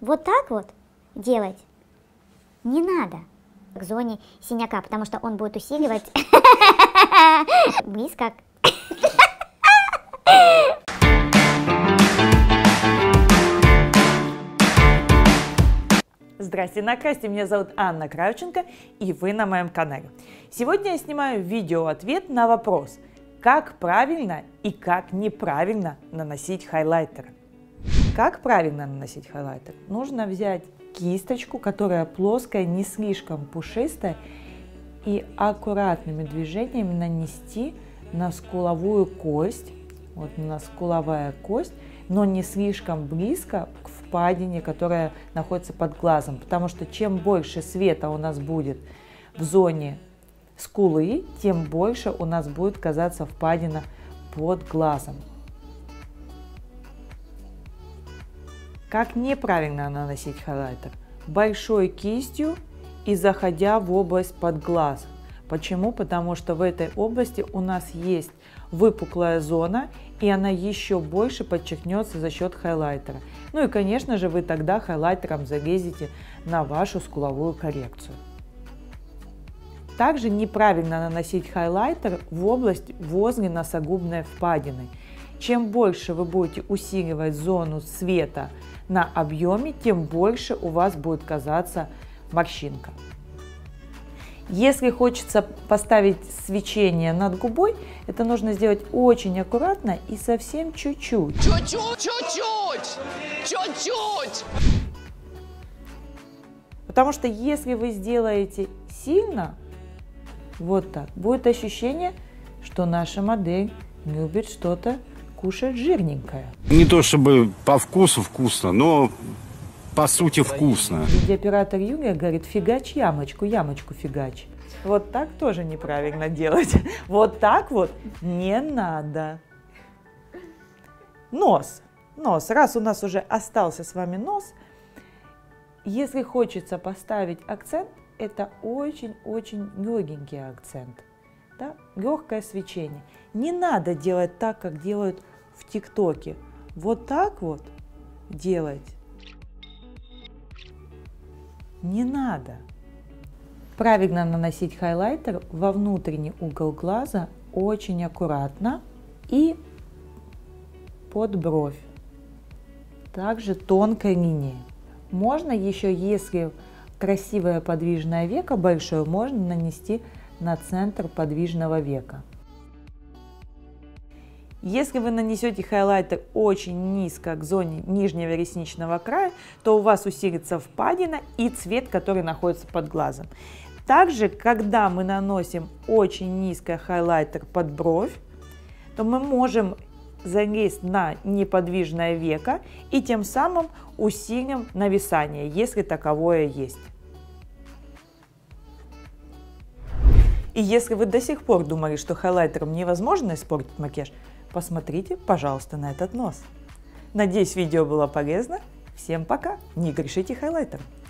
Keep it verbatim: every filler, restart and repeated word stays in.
вот так вот делать не надо к зоне синяка, потому что он будет усиливать близко. Здрасте, на касте, меня зовут Анна Кравченко, и вы на моем канале. Сегодня я снимаю видео-ответ на вопрос, как правильно и как неправильно наносить хайлайтер. Как правильно наносить хайлайтер? Нужно взять кисточку, которая плоская, не слишком пушистая, и аккуратными движениями нанести на скуловую кость, вот у нас скуловая кость, но не слишком близко к впадине, которая находится под глазом, потому что чем больше света у нас будет в зоне скулы, тем больше у нас будет казаться впадина под глазом. Как неправильно наносить хайлайтер? Большой кистью и заходя в область под глаз. Почему? Потому что в этой области у нас есть выпуклая зона, и она еще больше подчеркнется за счет хайлайтера. Ну и, конечно же, вы тогда хайлайтером залезете на вашу скуловую коррекцию. Также неправильно наносить хайлайтер в область возле носогубной впадины. Чем больше вы будете усиливать зону света на объеме, тем больше у вас будет казаться морщинка. Если хочется поставить свечение над губой, это нужно сделать очень аккуратно и совсем чуть-чуть. Чуть-чуть, чуть-чуть, чуть-чуть. Потому что если вы сделаете сильно, вот так, будет ощущение, что наша модель любит что-то кушать жирненькое. Не то чтобы по вкусу вкусно, но по сути вкусно. Видеооператор Юлия говорит: фигач ямочку, ямочку фигач. Вот так тоже неправильно делать. Вот так вот не надо. Нос. Нос. Раз у нас уже остался с вами нос, если хочется поставить акцент, это очень-очень легенький акцент. Да? Легкое свечение. Не надо делать так, как делают в ТикТоке. Вот так вот делать не надо. Правильно наносить хайлайтер во внутренний угол глаза очень аккуратно и под бровь. Также тонкой линией. Можно еще, если красивое подвижное веко большое, можно нанести на центр подвижного века. Если вы нанесете хайлайтер очень низко к зоне нижнего ресничного края, то у вас усилится впадина и цвет, который находится под глазом. Также, когда мы наносим очень низко хайлайтер под бровь, то мы можем залезть на неподвижное веко и тем самым усилим нависание, если таковое есть. И если вы до сих пор думали, что хайлайтером невозможно испортить макияж, посмотрите, пожалуйста, на этот нос. Надеюсь, видео было полезно. Всем пока! Не грешите хайлайтером!